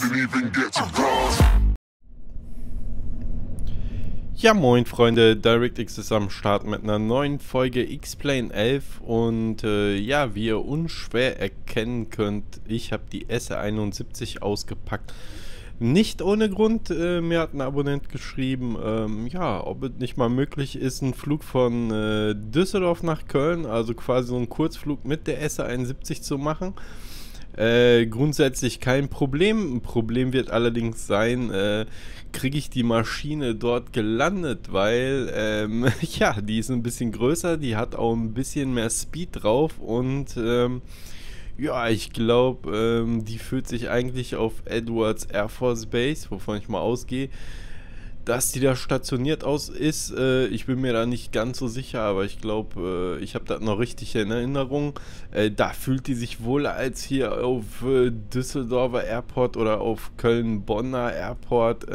Ja, moin Freunde, DirectX ist am Start mit einer neuen Folge X-Plane 11 und ja, wie ihr unschwer erkennen könnt, ich habe die SR71 ausgepackt. Nicht ohne Grund, mir hat ein Abonnent geschrieben, ja, ob es nicht mal möglich ist, einen Flug von Düsseldorf nach Köln, also quasi so einen Kurzflug mit der SR71 zu machen. Grundsätzlich kein Problem. Ein Problem wird allerdings sein, kriege ich die Maschine dort gelandet, weil, ja, die ist ein bisschen größer, die hat auch ein bisschen mehr Speed drauf und, ja, ich glaube, die fühlt sich eigentlich auf Edwards Air Force Base, wovon ich mal ausgehe, dass die da stationiert ist. Ich bin mir da nicht ganz so sicher, aber ich glaube, ich habe das noch richtig in Erinnerung. Da fühlt die sich wohler als hier auf Düsseldorfer Airport oder auf Köln-Bonner Airport.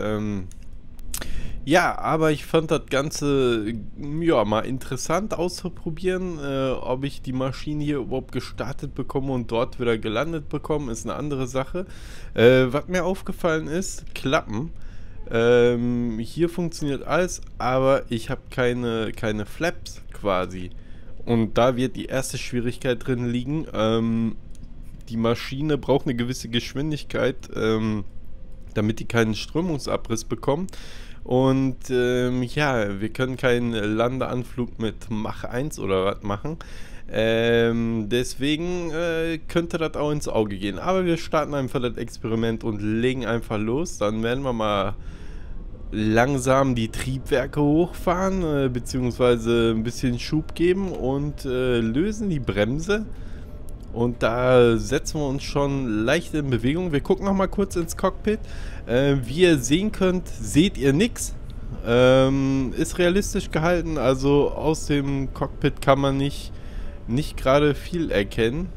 Ja, aber ich fand das Ganze ja mal interessant auszuprobieren. Ob ich die Maschine hier überhaupt gestartet bekomme und dort wieder gelandet bekomme, ist eine andere Sache. Was mir aufgefallen ist, Klappen. Hier funktioniert alles, aber ich habe keine Flaps quasi. Und da wird die erste Schwierigkeit drin liegen. Die Maschine braucht eine gewisse Geschwindigkeit, damit die keinen Strömungsabriss bekommt. Und ja, wir können keinen Landeanflug mit Mach 1 oder was machen. Deswegen könnte das auch ins Auge gehen. Aber wir starten einfach das Experiment und legen einfach los. Dann werden wir mal langsam die Triebwerke hochfahren, beziehungsweise ein bisschen Schub geben und lösen die Bremse. Und da setzen wir uns schon leicht in Bewegung. Wir gucken noch mal kurz ins Cockpit. Wie ihr sehen könnt, seht ihr nichts. Ist realistisch gehalten, also aus dem Cockpit kann man nicht gerade viel erkennen.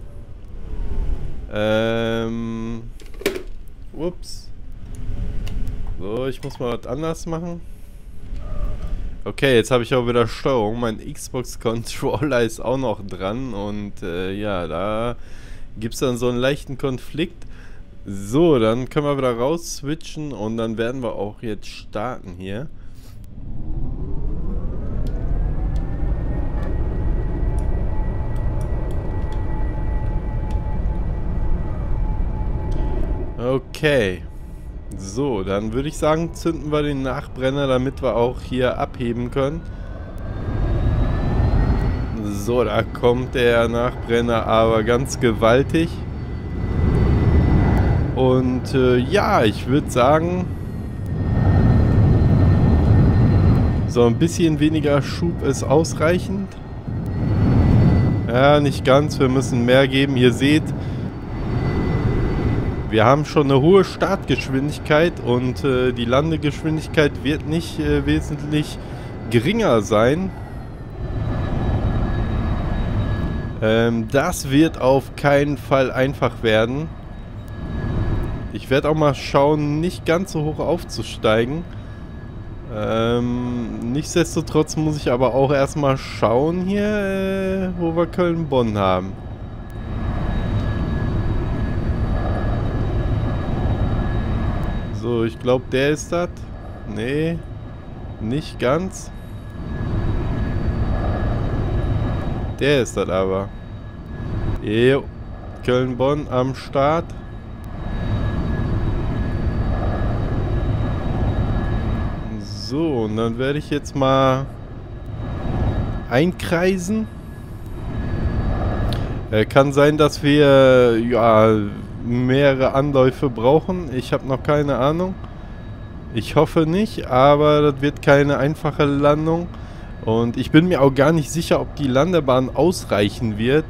Ups. So, ich muss mal was anders machen. Okay, jetzt habe ich auch wieder Steuerung. Mein Xbox-Controller ist auch noch dran und ja, da gibt es dann so einen leichten Konflikt. So, dann können wir wieder raus switchen und dann werden wir auch jetzt starten hier. Okay. So, dann würde ich sagen, zünden wir den Nachbrenner, damit wir auch hier abheben können. So, da kommt der Nachbrenner aber ganz gewaltig. Und ja, ich würde sagen, so ein bisschen weniger Schub ist ausreichend. Ja, nicht ganz, wir müssen mehr geben. Ihr seht, wir haben schon eine hohe Startgeschwindigkeit und die Landegeschwindigkeit wird nicht wesentlich geringer sein. Das wird auf keinen Fall einfach werden. Ich werde auch mal schauen, nicht ganz so hoch aufzusteigen. Nichtsdestotrotz muss ich aber auch erstmal schauen hier, wo wir Köln-Bonn haben. So, ich glaube, der ist das. Nee, nicht ganz. Der ist das aber. Jo, Köln-Bonn am Start. So, und dann werde ich jetzt mal einkreisen. Kann sein, dass wir ja mehrere Anläufe brauchen. Ich habe noch keine Ahnung. Ich hoffe nicht, aber das wird keine einfache Landung. Und ich bin mir auch gar nicht sicher, ob die Landebahn ausreichen wird.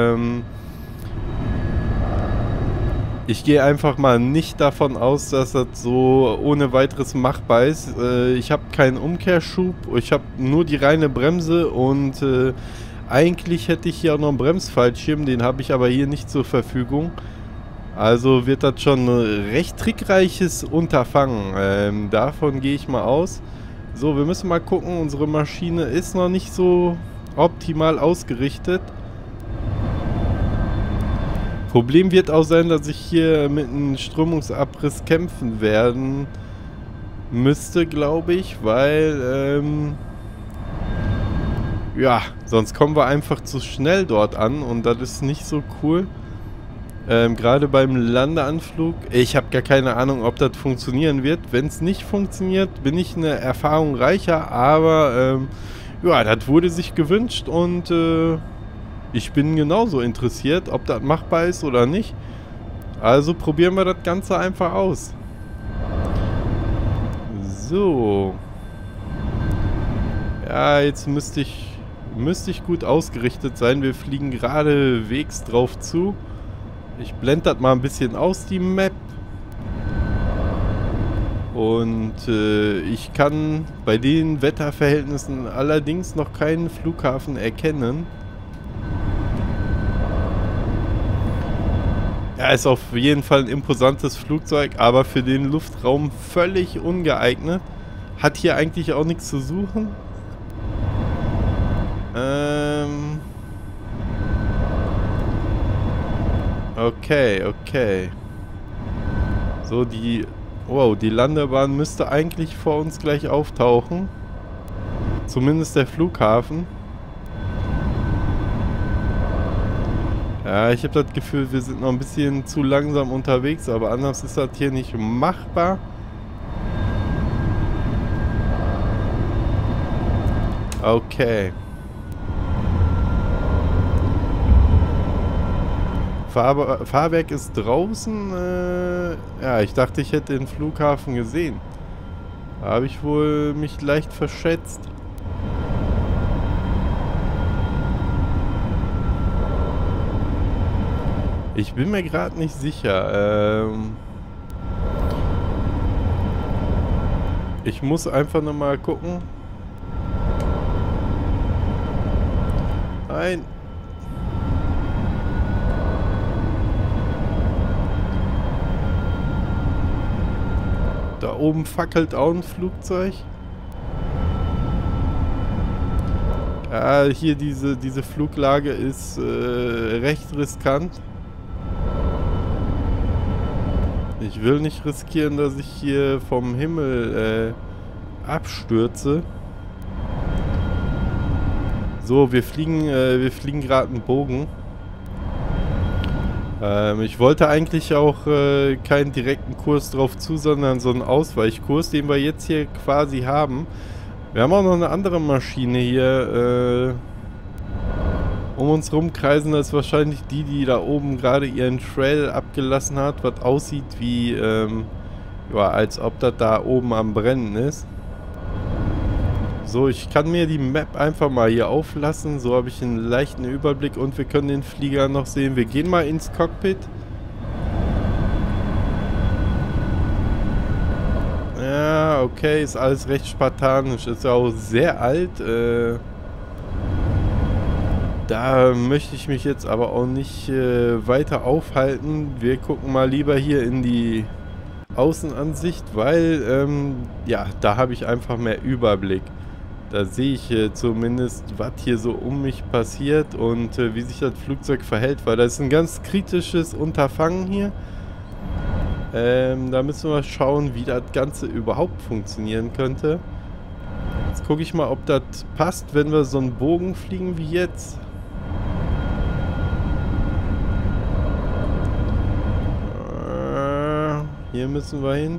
Ich gehe einfach mal nicht davon aus, dass das so ohne weiteres machbar ist. Ich habe keinen Umkehrschub, ich habe nur die reine Bremse und eigentlich hätte ich hier auch noch einen Bremsfallschirm, den habe ich aber hier nicht zur Verfügung. Also wird das schon ein recht trickreiches Unterfangen. Davon gehe ich mal aus. So, wir müssen mal gucken, unsere Maschine ist noch nicht so optimal ausgerichtet. Problem wird auch sein, dass ich hier mit einem Strömungsabriss kämpfen werden müsste, glaube ich, weil, ja, sonst kommen wir einfach zu schnell dort an und das ist nicht so cool. Gerade beim Landeanflug, ich habe gar keine Ahnung, ob das funktionieren wird. Wenn es nicht funktioniert, bin ich eine Erfahrung reicher, aber, ja, das wurde sich gewünscht und, ich bin genauso interessiert, ob das machbar ist oder nicht. Also probieren wir das Ganze einfach aus. So. Ja, jetzt müsste ich gut ausgerichtet sein. Wir fliegen geradewegs drauf zu. Ich blende das mal ein bisschen aus, die Map. Und ich kann bei den Wetterverhältnissen allerdings noch keinen Flughafen erkennen. Ja, ist auf jeden Fall ein imposantes Flugzeug, aber für den Luftraum völlig ungeeignet. Hat hier eigentlich auch nichts zu suchen. Okay. So, wow, die Landebahn müsste eigentlich vor uns gleich auftauchen. Zumindest der Flughafen. Ja, ich habe das Gefühl, wir sind noch ein bisschen zu langsam unterwegs, aber anders ist das hier nicht machbar. Okay. Fahrwerk ist draußen. Ja, ich dachte, ich hätte den Flughafen gesehen. Da habe ich wohl mich leicht verschätzt. Ich bin mir gerade nicht sicher. Ich muss einfach nochmal gucken. Nein. Da oben fackelt auch ein Flugzeug. Ja, hier diese Fluglage ist recht riskant. Ich will nicht riskieren, dass ich hier vom Himmel abstürze. So, wir fliegen gerade einen Bogen. Ich wollte eigentlich auch keinen direkten Kurs drauf zu, sondern so einen Ausweichkurs, den wir jetzt hier quasi haben. Wir haben auch noch eine andere Maschine hier um uns rumkreisen. Das ist wahrscheinlich die da oben gerade ihren Trail abgelassen hat, was aussieht wie, ja, als ob das da oben am Brennen ist. So, ich kann mir die Map einfach mal hier auflassen. So habe ich einen leichten Überblick und wir können den Flieger noch sehen. Wir gehen mal ins Cockpit. Ja, okay, ist alles recht spartanisch. Ist ja auch sehr alt. Da möchte ich mich jetzt aber auch nicht weiter aufhalten. Wir gucken mal lieber hier in die Außenansicht, weil, ja, da habe ich einfach mehr Überblick. Da sehe ich zumindest, was hier so um mich passiert und wie sich das Flugzeug verhält, weil das ist ein ganz kritisches Unterfangen hier. Da müssen wir schauen, wie das Ganze überhaupt funktionieren könnte. Jetzt gucke ich mal, ob das passt, wenn wir so einen Bogen fliegen wie jetzt. Hier müssen wir hin.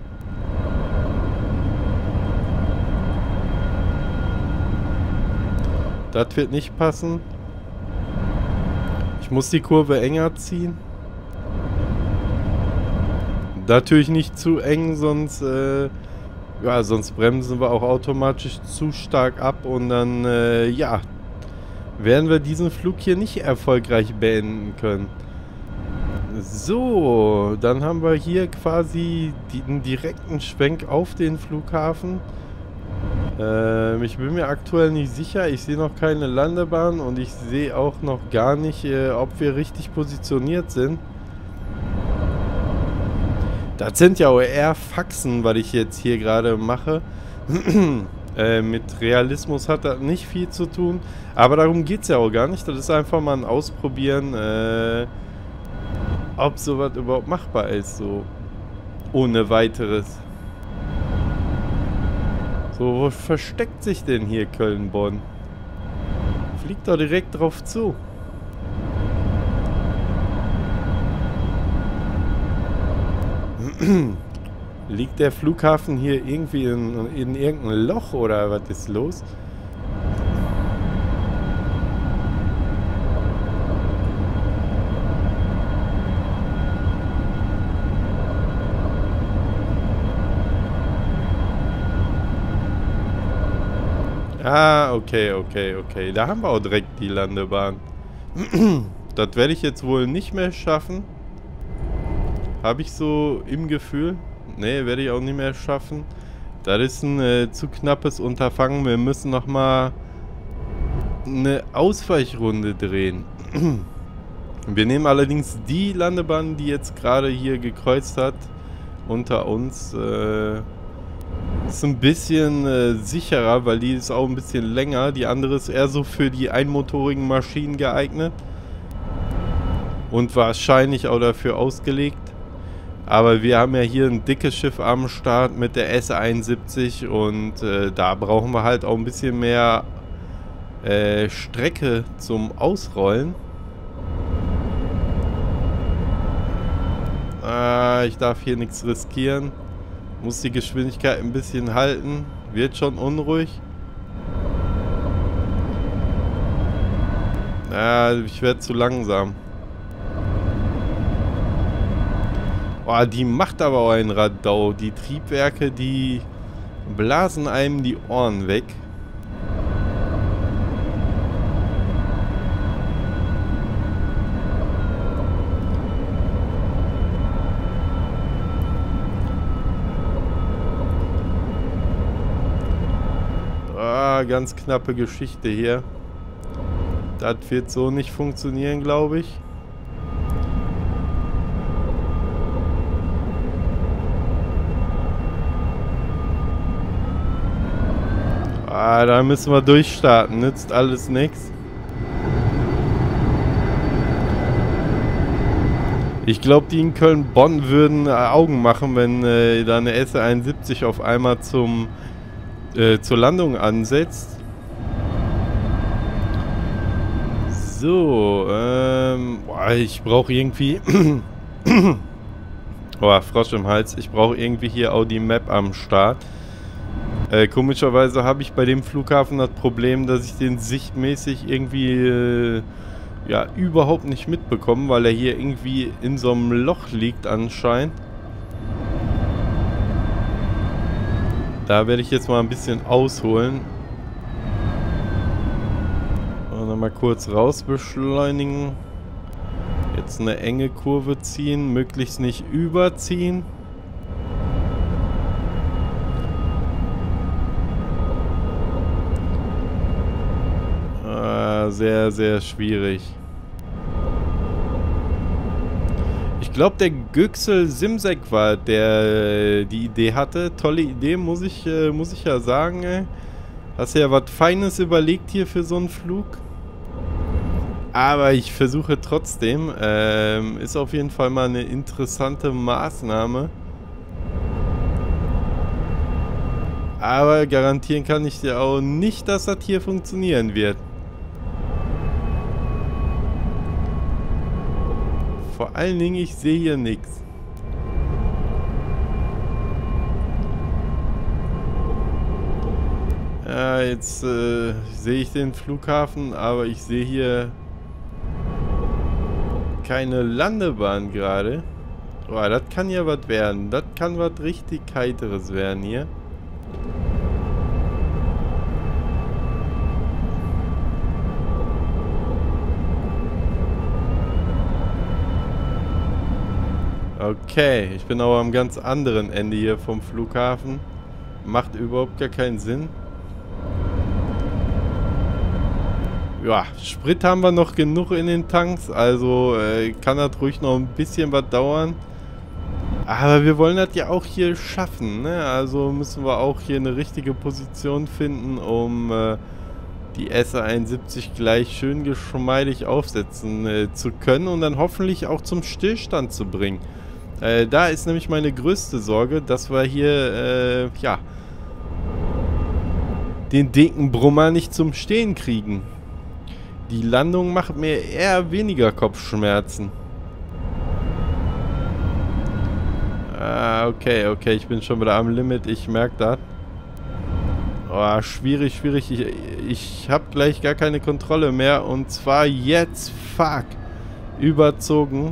Das wird nicht passen. Ich muss die Kurve enger ziehen. Natürlich nicht zu eng, sonst, ja, sonst bremsen wir auch automatisch zu stark ab und dann, ja, werden wir diesen Flug hier nicht erfolgreich beenden können. So, dann haben wir hier quasi einen direkten Schwenk auf den Flughafen. Ich bin mir aktuell nicht sicher. Ich sehe noch keine Landebahn und ich sehe auch noch gar nicht, ob wir richtig positioniert sind. Das sind ja auch eher Faxen, was ich jetzt hier gerade mache. Mit Realismus hat das nicht viel zu tun. Aber darum geht es ja auch gar nicht. Das ist einfach mal ein Ausprobieren. ob sowas überhaupt machbar ist, so ohne weiteres. So, wo versteckt sich denn hier Köln-Bonn? Fliegt doch direkt drauf zu. Liegt der Flughafen hier irgendwie in irgendeinem Loch oder was ist los? Ah, okay. Da haben wir auch direkt die Landebahn. Das werde ich jetzt wohl nicht mehr schaffen. Habe ich so im Gefühl. Ne, werde ich auch nicht mehr schaffen. Das ist ein zu knappes Unterfangen. Wir müssen nochmal eine Ausweichrunde drehen. Wir nehmen allerdings die Landebahn, die jetzt gerade hier gekreuzt hat, unter uns. Ist ein bisschen sicherer, weil die ist auch ein bisschen länger. Die andere ist eher so für die einmotorigen Maschinen geeignet. Und wahrscheinlich auch dafür ausgelegt. Aber wir haben ja hier ein dickes Schiff am Start mit der S71 und da brauchen wir halt auch ein bisschen mehr Strecke zum Ausrollen. Ich darf hier nichts riskieren. Muss die Geschwindigkeit ein bisschen halten. Wird schon unruhig. Ich werde zu langsam. Boah, die macht aber auch ein Radau. Die Triebwerke, die blasen einem die Ohren weg. Ganz knappe Geschichte hier. Das wird so nicht funktionieren, glaube ich. Da müssen wir durchstarten. Nützt alles nichts. Ich glaube, die in Köln-Bonn würden Augen machen, wenn da eine S71 auf einmal zur Landung ansetzt. So, ich brauche irgendwie... Frosch im Hals. Ich brauche irgendwie hier auch die Map am Start. Komischerweise habe ich bei dem Flughafen das Problem, dass ich den sichtmäßig irgendwie überhaupt nicht mitbekomme, weil er hier irgendwie in so einem Loch liegt anscheinend. Da werde ich jetzt mal ein bisschen ausholen. Und dann mal kurz raus beschleunigen. Jetzt eine enge Kurve ziehen, möglichst nicht überziehen. Sehr, sehr schwierig. Ich glaube, der Göksel Simsek war, der die Idee hatte. Tolle Idee, muss ich ja sagen, ey. Hast ja was Feines überlegt hier für so einen Flug. Aber ich versuche trotzdem. Ist auf jeden Fall mal eine interessante Maßnahme. Aber garantieren kann ich dir auch nicht, dass das hier funktionieren wird. Vor allen Dingen, ich sehe hier nichts. Ja, jetzt sehe ich den Flughafen, aber ich sehe hier keine Landebahn gerade. Oh, das kann ja was werden. Das kann was richtig Heiteres werden hier. Okay, ich bin aber am ganz anderen Ende hier vom Flughafen. Macht überhaupt gar keinen Sinn. Ja, Sprit haben wir noch genug in den Tanks, also kann das ruhig noch ein bisschen was dauern. Aber wir wollen das ja auch hier schaffen, ne? Also müssen wir auch hier eine richtige Position finden, um die SR-71 gleich schön geschmeidig aufsetzen zu können und dann hoffentlich auch zum Stillstand zu bringen. Da ist nämlich meine größte Sorge, dass wir hier, ja, den dicken Brummer nicht zum Stehen kriegen. Die Landung macht mir eher weniger Kopfschmerzen. Ah, okay, ich bin schon wieder am Limit, ich merke das. Oh, schwierig. Ich habe gleich gar keine Kontrolle mehr. Und zwar jetzt. Fuck. Überzogen.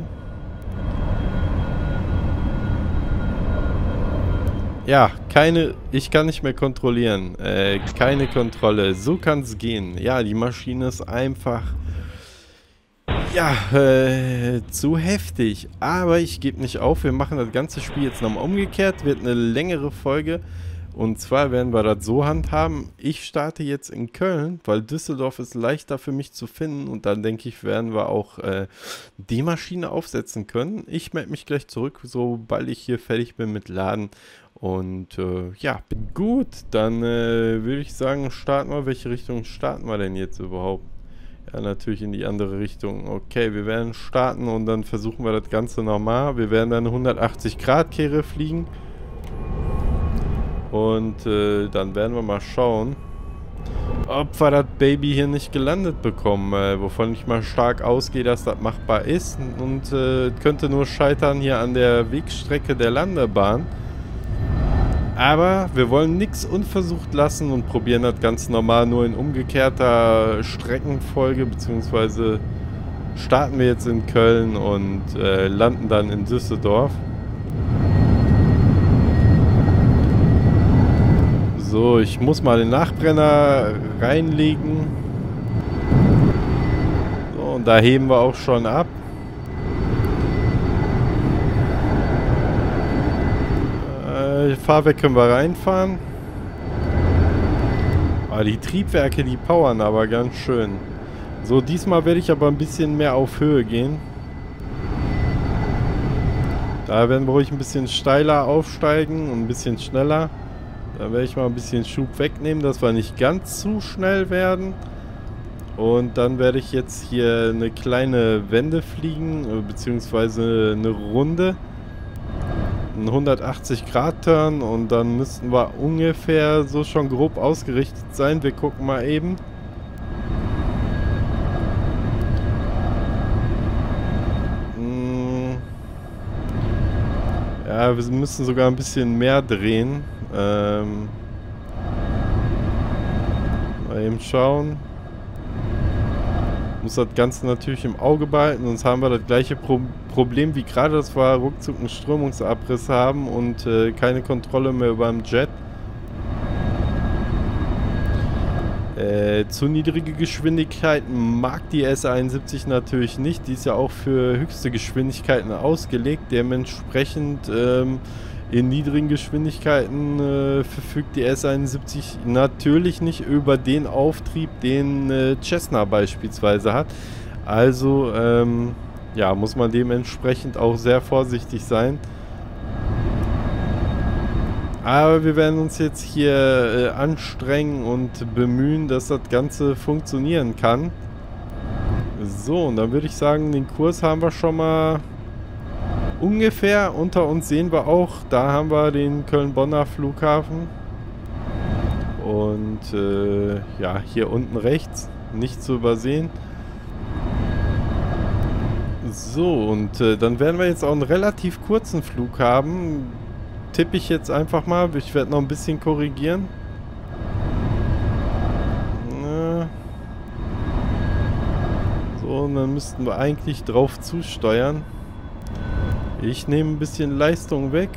Ja, ich kann nicht mehr kontrollieren. Keine Kontrolle. So kann es gehen. Ja, die Maschine ist einfach... Ja, zu heftig. Aber ich gebe nicht auf. Wir machen das ganze Spiel jetzt nochmal umgekehrt. Wird eine längere Folge. Und zwar werden wir das so handhaben. Ich starte jetzt in Köln, weil Düsseldorf ist leichter für mich zu finden. Und dann denke ich, werden wir auch die Maschine aufsetzen können. Ich melde mich gleich zurück, sobald ich hier fertig bin mit Laden. Und ja, gut, dann würde ich sagen, starten wir. Welche Richtung starten wir denn jetzt überhaupt? Ja, natürlich in die andere Richtung. Okay, wir werden starten und dann versuchen wir das Ganze nochmal. Wir werden dann eine 180-Grad-Kehre fliegen. Und dann werden wir mal schauen, ob wir das Baby hier nicht gelandet bekommen. Wovon ich mal stark ausgehe, dass das machbar ist. Und könnte nur scheitern hier an der Wegstrecke der Landebahn. Aber wir wollen nichts unversucht lassen und probieren das ganz normal nur in umgekehrter Streckenfolge, beziehungsweise starten wir jetzt in Köln und landen dann in Düsseldorf. So, ich muss mal den Nachbrenner reinlegen. So, und da heben wir auch schon ab. Fahrwerk können wir reinfahren. Ah, die Triebwerke, die powern aber ganz schön. So, diesmal werde ich aber ein bisschen mehr auf Höhe gehen. Da werden wir ruhig ein bisschen steiler aufsteigen und ein bisschen schneller. Da werde ich mal ein bisschen Schub wegnehmen, dass wir nicht ganz zu schnell werden. Und dann werde ich jetzt hier eine kleine Wende fliegen, beziehungsweise eine Runde. Ein 180-Grad-Turn und dann müssten wir ungefähr so schon grob ausgerichtet sein. Wir gucken mal eben. Ja, wir müssen sogar ein bisschen mehr drehen. Mal eben schauen. Muss das Ganze natürlich im Auge behalten, sonst haben wir das gleiche Problem wie gerade, dass wir ruckzuck einen Strömungsabriss haben und keine Kontrolle mehr über den Jet. Zu niedrige Geschwindigkeiten mag die SR-71 natürlich nicht. Die ist ja auch für höchste Geschwindigkeiten ausgelegt. Dementsprechend in niedrigen Geschwindigkeiten verfügt die SR-71 natürlich nicht über den Auftrieb, den Cessna beispielsweise hat. Also ja, muss man dementsprechend auch sehr vorsichtig sein. Aber wir werden uns jetzt hier anstrengen und bemühen, dass das Ganze funktionieren kann. So, und dann würde ich sagen, den Kurs haben wir schon mal ungefähr. Unter uns sehen wir auch, da haben wir den Köln-Bonner Flughafen. Und ja, hier unten rechts, nicht zu übersehen. So, und dann werden wir jetzt auch einen relativ kurzen Flug haben. Tippe ich jetzt einfach mal. Ich werde noch ein bisschen korrigieren. So, und dann müssten wir eigentlich drauf zusteuern. Ich nehme ein bisschen Leistung weg.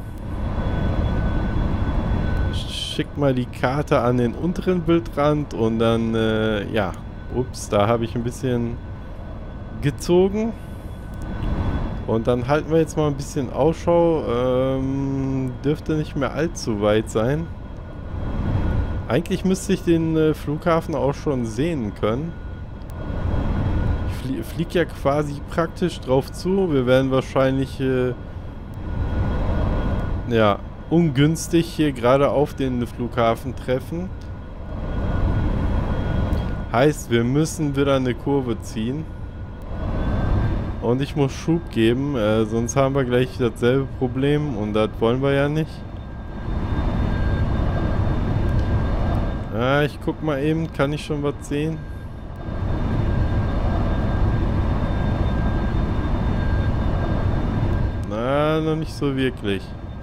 Schick mal die Karte an den unteren Bildrand und dann, ja, ups, da habe ich ein bisschen gezogen. Und dann halten wir jetzt mal ein bisschen Ausschau. Dürfte nicht mehr allzu weit sein. Eigentlich müsste ich den Flughafen auch schon sehen können. Ich fliege ja quasi praktisch drauf zu. Wir werden wahrscheinlich ja, ungünstig hier gerade auf den Flughafen treffen. Heißt, wir müssen wieder eine Kurve ziehen. Und ich muss Schub geben, sonst haben wir gleich dasselbe Problem und das wollen wir ja nicht. Ich guck mal eben, kann ich schon was sehen? Na, noch nicht so wirklich.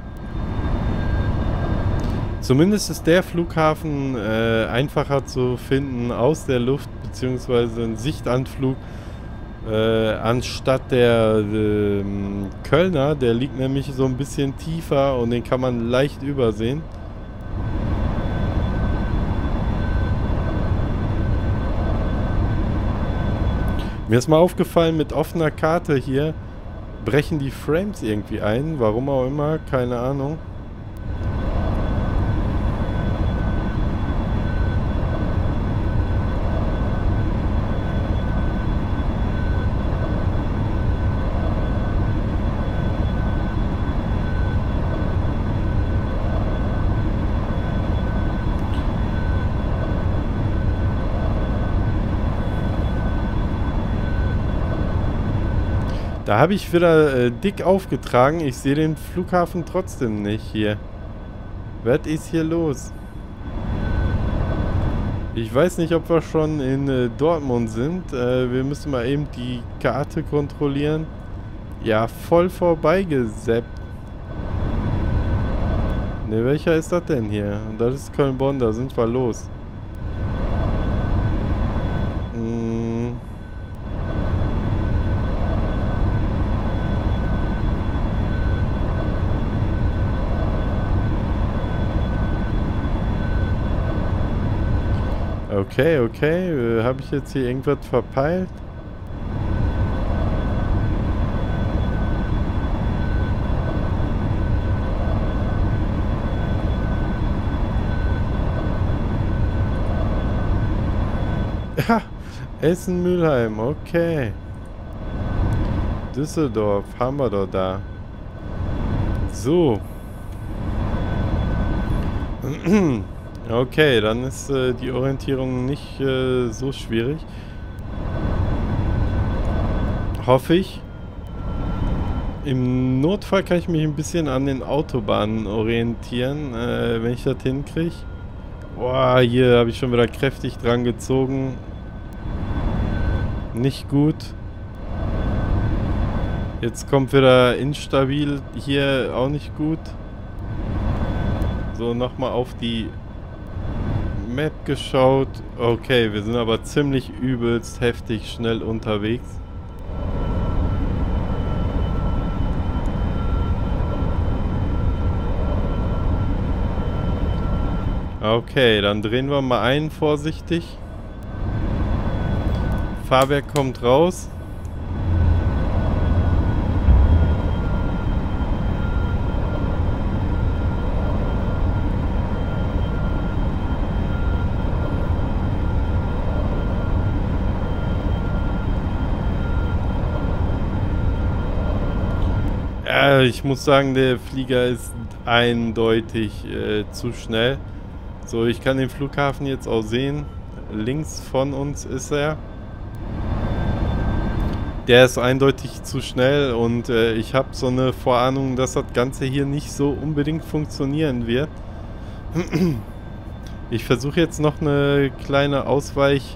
Zumindest ist der Flughafen einfacher zu finden aus der Luft, beziehungsweise ein Sichtanflug, anstatt der Kölner. Der liegt nämlich so ein bisschen tiefer und den kann man leicht übersehen. Mir ist mal aufgefallen, mit offener Karte hier brechen die Frames irgendwie ein. Warum auch immer, keine Ahnung. Da habe ich wieder dick aufgetragen. Ich sehe den Flughafen trotzdem nicht hier. Was ist hier los? Ich weiß nicht, ob wir schon in Dortmund sind. Wir müssen mal eben die Karte kontrollieren. Ja, voll vorbeigesappt. Ne, welcher ist das denn hier? Das ist Köln-Bonn, da sind wir los. Okay, okay. Habe ich jetzt hier irgendwas verpeilt? Ja, Essen-Mülheim, okay. Düsseldorf, haben wir doch da. So. Okay, dann ist die Orientierung nicht so schwierig. Hoffe ich. Im Notfall kann ich mich ein bisschen an den Autobahnen orientieren, wenn ich das hinkriege. Boah, hier habe ich schon wieder kräftig dran gezogen. Nicht gut. Jetzt kommt wieder instabil. Hier auch nicht gut. So, nochmal auf die Map geschaut. Okay, wir sind aber ziemlich übelst heftig schnell unterwegs. Okay, dann drehen wir mal ein, vorsichtig. Fahrwerk kommt raus. Ich muss sagen, der Flieger ist eindeutig zu schnell. So, ich kann den Flughafen jetzt auch sehen. Links von uns ist er. Der ist eindeutig zu schnell und ich habe so eine Vorahnung, dass das Ganze hier nicht so unbedingt funktionieren wird. Ich versuche jetzt noch eine kleine Ausweich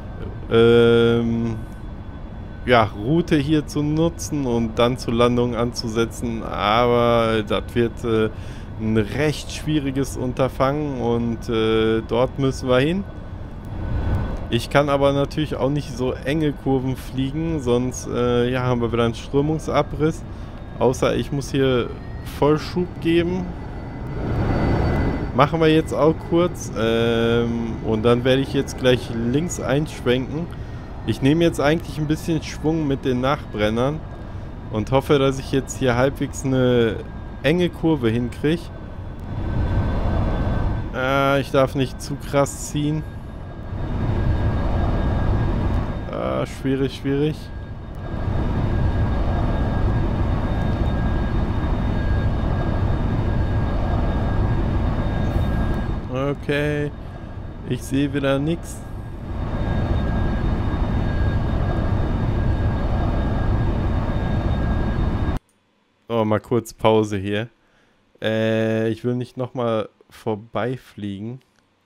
ja, Route hier zu nutzen und dann zur Landung anzusetzen, aber das wird ein recht schwieriges Unterfangen und dort müssen wir hin. Ich kann aber natürlich auch nicht so enge Kurven fliegen, sonst ja, haben wir wieder einen Strömungsabriss. Außer ich muss hier Vollschub geben. Machen wir jetzt auch kurz und dann werde ich jetzt gleich links einschwenken. Ich nehme jetzt eigentlich ein bisschen Schwung mit den Nachbrennern und hoffe, dass ich jetzt hier halbwegs eine enge Kurve hinkriege. Ich darf nicht zu krass ziehen. Schwierig, schwierig. Okay. Ich sehe wieder nichts. wir mal kurz Pause hier. Ich will nicht nochmal vorbeifliegen.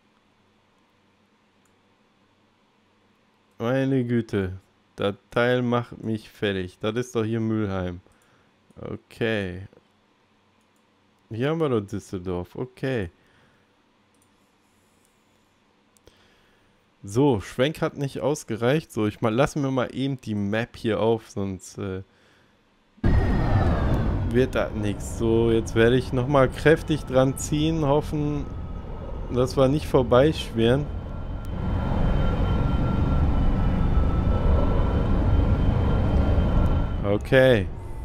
Meine Güte. Das Teil macht mich fertig. Das ist doch hier Mülheim. Okay. Hier haben wir doch Düsseldorf. Okay. So, Schwenk hat nicht ausgereicht. So, lassen wir mal eben die Map hier auf, sonst wird das nichts. So, jetzt werde ich nochmal kräftig dran ziehen, hoffen, dass wir nicht vorbeischwirren. Okay.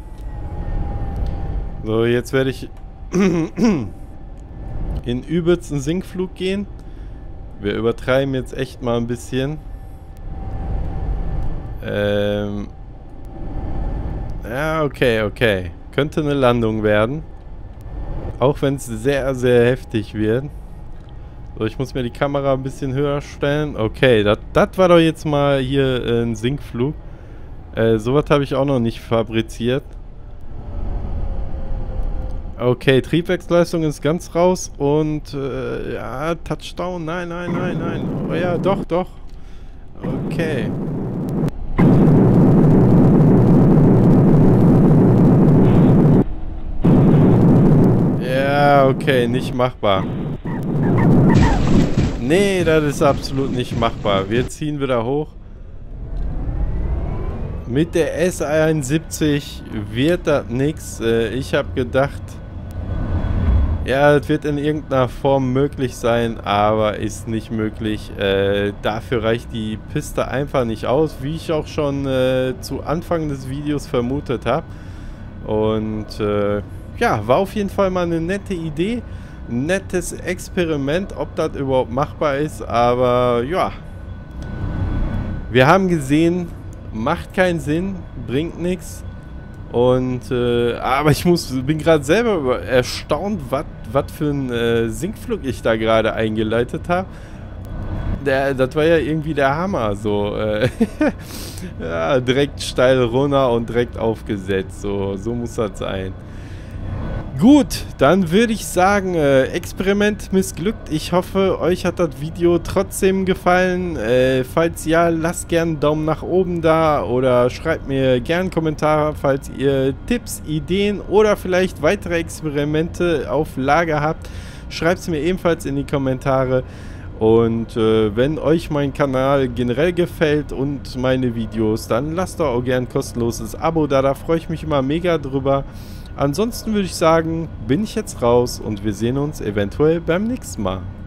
So, jetzt werde ich in übelsten Sinkflug gehen. Wir übertreiben jetzt echt mal ein bisschen. Ja, okay. Könnte eine Landung werden. Auch wenn es sehr, sehr heftig wird. So, ich muss mir die Kamera ein bisschen höher stellen. Okay, das war doch jetzt mal hier ein Sinkflug. Sowas habe ich auch noch nicht fabriziert. Okay, Triebwerksleistung ist ganz raus und ja, Touchdown. Nein. Oh ja, doch. Okay. Ja, okay, nicht machbar. Nee, das ist absolut nicht machbar. Wir ziehen wieder hoch. Mit der S71 wird das nix. Ich habe gedacht, ja, das wird in irgendeiner Form möglich sein, aber ist nicht möglich. Dafür reicht die Piste einfach nicht aus, wie ich auch schon zu Anfang des Videos vermutet habe. Und ja, war auf jeden Fall mal eine nette Idee. Ein nettes Experiment, ob das überhaupt machbar ist, aber ja. Wir haben gesehen, macht keinen Sinn, bringt nichts. Und, aber ich bin gerade selber erstaunt, was für ein Sinkflug ich da gerade eingeleitet habe. Das war ja irgendwie der Hammer, so. Ja, direkt steil runter und direkt aufgesetzt, so muss das sein. Gut, dann würde ich sagen, Experiment missglückt. Ich hoffe, euch hat das Video trotzdem gefallen. Falls ja, lasst gerne einen Daumen nach oben da oder schreibt mir gerne einen Kommentar, falls ihr Tipps, Ideen oder vielleicht weitere Experimente auf Lager habt. Schreibt es mir ebenfalls in die Kommentare. Und wenn euch mein Kanal generell gefällt und meine Videos, dann lasst doch auch gerne ein kostenloses Abo da freue ich mich immer mega drüber. Ansonsten würde ich sagen, bin ich jetzt raus und wir sehen uns eventuell beim nächsten Mal.